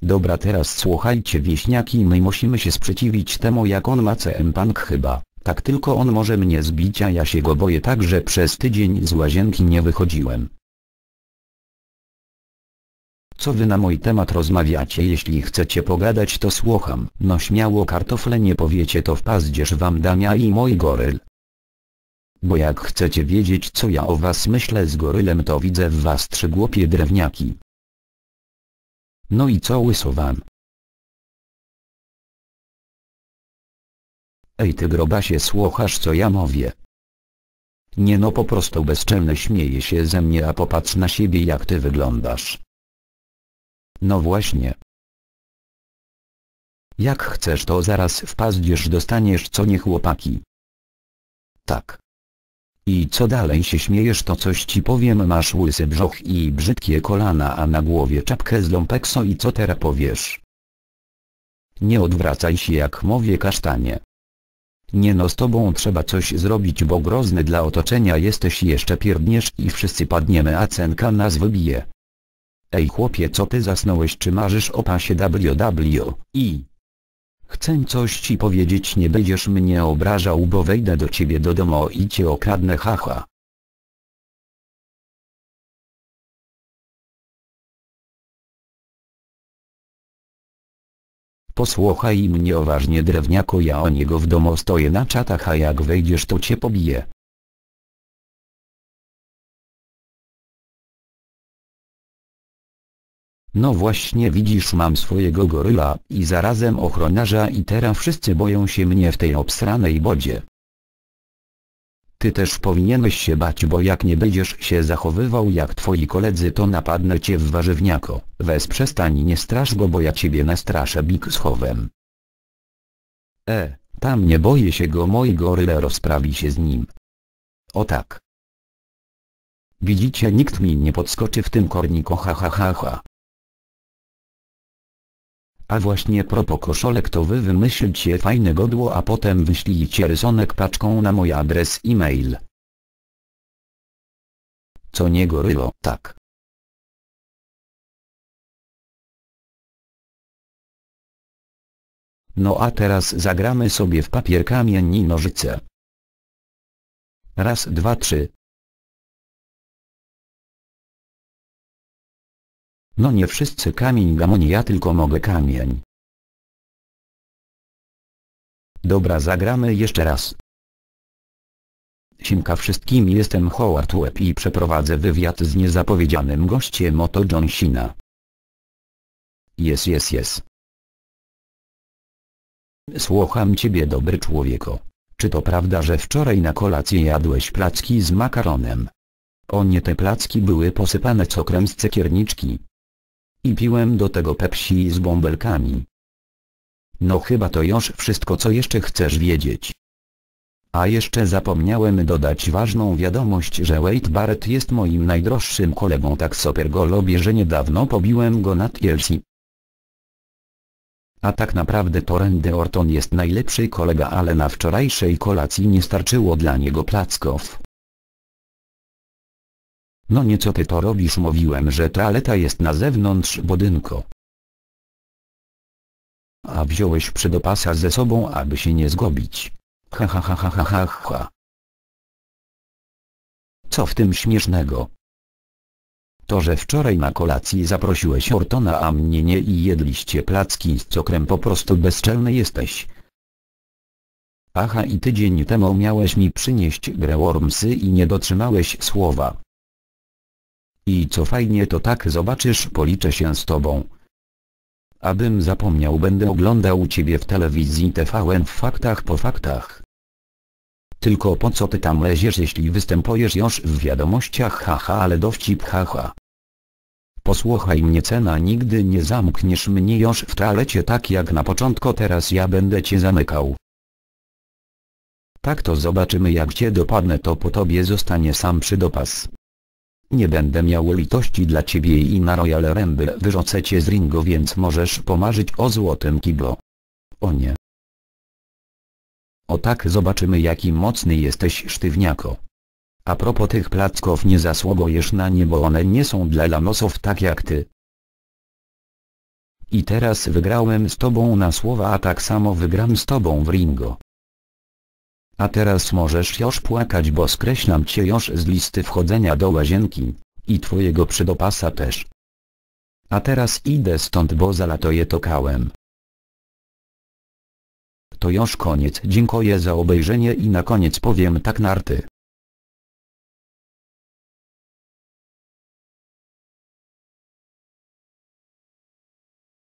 Dobra, teraz słuchajcie wieśniaki, my musimy się sprzeciwić temu, jak on ma CM Punk chyba. Tak, tylko on może mnie zbić, a ja się go boję, tak że przez tydzień z łazienki nie wychodziłem. Co wy na mój temat rozmawiacie? Jeśli chcecie pogadać, to słucham. No śmiało, kartofle, nie powiecie, to w paździerz wam dam ja i mój goryl. Bo jak chcecie wiedzieć, co ja o was myślę z gorylem, to widzę w was 3 głupie drewniaki. No i co, łyso wam? Ej ty grobasie, słuchasz co ja mówię? Nie no, po prostu bezczelny, śmieje się ze mnie, a popatrz na siebie, jak ty wyglądasz. No właśnie. Jak chcesz, to zaraz w paździerz dostaniesz, co nie, chłopaki? Tak. I co dalej się śmiejesz, to coś ci powiem, masz łysy brzuch i brzydkie kolana, a na głowie czapkę z lumpekso, i co teraz powiesz? Nie odwracaj się, jak mówię, kasztanie. Nie no, z tobą trzeba coś zrobić, bo grozny dla otoczenia jesteś, jeszcze pierdniesz i wszyscy padniemy, a cenka nas wybije. Ej chłopie, co ty zasnąłeś, czy marzysz o pasie WWE? Chcę coś ci powiedzieć, nie będziesz mnie obrażał, bo wejdę do ciebie do domu i cię okradnę, haha. Posłuchaj mnie uważnie, drewniako, ja o niego w domu stoję na czatach, a jak wejdziesz, to cię pobiję. No właśnie, widzisz, mam swojego goryla i zarazem ochroniarza, i teraz wszyscy boją się mnie w tej obsranej bodzie. Ty też powinieneś się bać, bo jak nie będziesz się zachowywał jak twoi koledzy, to napadnę cię w warzywniako. Weź przestań, nie strasz go, bo ja ciebie nastraszę Big Schowem. Tam nie boję się go, mój goryl rozprawi się z nim. O tak. Widzicie, nikt mi nie podskoczy w tym korniku, ha ha ha ha. A właśnie propos koszolek, to wy wymyślcie fajne godło, a potem wyślijcie rysunek paczką na mój adres e-mail. Co nie, gorylo? Tak. No a teraz zagramy sobie w papier, kamień i nożyce. Raz, dwa, trzy. No nie wszyscy kamień, gamonie, ja tylko mogę kamień. Dobra, zagramy jeszcze raz. Siemka wszystkim, jestem Howard Webb i przeprowadzę wywiad z niezapowiedzianym gościem, oto John Cena. Yes. Słucham ciebie, dobry człowieko. Czy to prawda, że wczoraj na kolację jadłeś placki z makaronem? O nie, te placki były posypane cukrem z cukierniczki. I piłem do tego Pepsi z bąbelkami. No chyba to już wszystko, co jeszcze chcesz wiedzieć. A jeszcze zapomniałem dodać ważną wiadomość, że Wade Barrett jest moim najdroższym kolegą, tak super go lubię, że niedawno pobiłem go na TLC. A tak naprawdę to Randy Orton jest najlepszy kolega, ale na wczorajszej kolacji nie starczyło dla niego placków. No nie, co ty to robisz, mówiłem, że toaleta jest na zewnątrz budynku. A wziąłeś przedopasa ze sobą, aby się nie zgubić. Ha ha ha ha ha ha ha. Co w tym śmiesznego? To, że wczoraj na kolacji zaprosiłeś Ortona, a mnie nie, i jedliście placki z cukrem, po prostu bezczelny jesteś. Aha, i tydzień temu miałeś mi przynieść grę Wormsy i nie dotrzymałeś słowa. I co fajnie, to tak, zobaczysz, policzę się z tobą. Abym zapomniał, będę oglądał ciebie w telewizji TVN w faktach po faktach. Tylko po co ty tam leziesz, jeśli występujesz już w wiadomościach, haha, ale dowcip, haha. Posłuchaj mnie, Cena, nigdy nie zamkniesz mnie już w toalecie tak jak na początku, teraz ja będę cię zamykał. Tak, to zobaczymy, jak cię dopadnę, to po tobie zostanie sam przydopas. Nie będę miał litości dla ciebie i na Royal Rumble wyrzucę cię z ringu, więc możesz pomarzyć o złotym kiblu. O nie. O tak, zobaczymy, jaki mocny jesteś, sztywniako. A propos tych placków, nie zasługujesz na nie, bo one nie są dla lanosów tak jak ty. I teraz wygrałem z tobą na słowa, a tak samo wygram z tobą w ringo. A teraz możesz już płakać, bo skreślam cię już z listy wchodzenia do łazienki. I twojego przedopasa też. A teraz idę stąd, bo zalatuję tokałem. To już koniec, dziękuję za obejrzenie i na koniec powiem tak, narty.